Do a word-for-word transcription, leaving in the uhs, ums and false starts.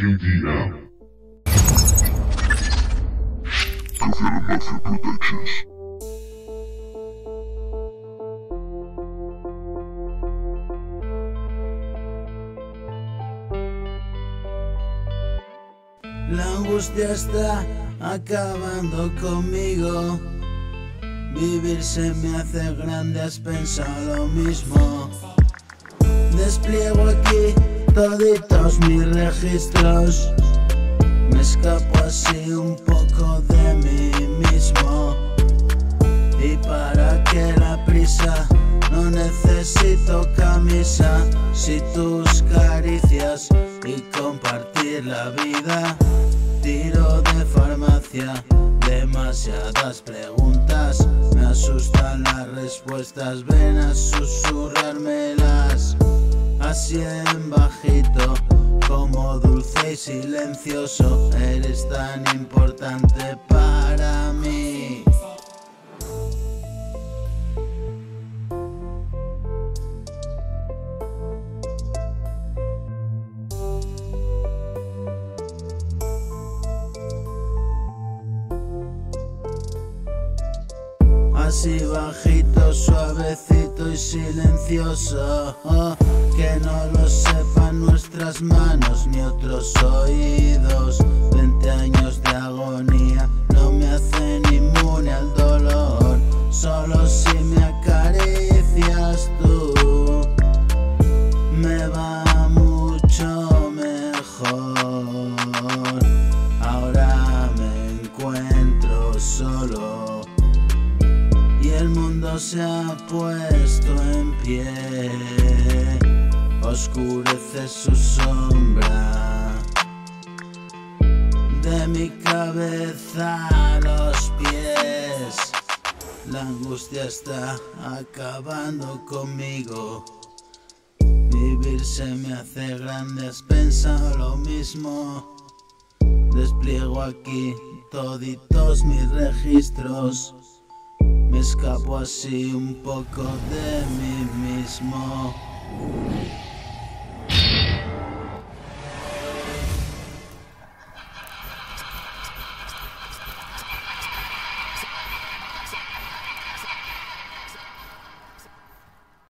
K D M. Governo Mafia Productions. La angustia está acabando conmigo. Vivir se me hace grande, has pensado lo mismo. Despliego aquí toditos mis registros. Me escapo así un poco de mí mismo. Y para que la prisa, no necesito camisa. Si tus caricias y compartir la vida. Tiro de farmacia, demasiadas preguntas. Me asustan las respuestas, ven a susurrármelas. Así en bajito, como dulce y silencioso. Eres tan importante para mí. Así bajito, suavecito y silencioso, oh, que no lo sepan nuestras manos ni otros oídos. Veinte años de agonía no me hacen inmune al dolor. Solo si me acaricias tú, me va mucho mejor. Ahora me encuentro solo y el mundo se ha puesto en pie. Oscurece su sombra de mi cabeza a los pies. La angustia está acabando conmigo. Vivir se me hace grande, has pensado lo mismo. Despliego aquí toditos mis registros. Me escapo así un poco de mí mismo.